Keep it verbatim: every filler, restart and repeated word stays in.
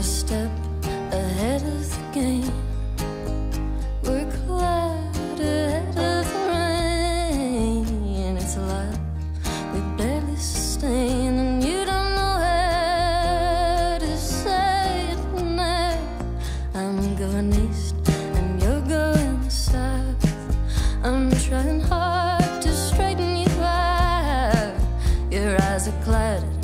a step ahead of the game. We're cloud ahead of the rain. It's a life we barely sustain, and you don't know how to say it now. I'm going east and you're going south. I'm trying hard to straighten you out. Your eyes are clouded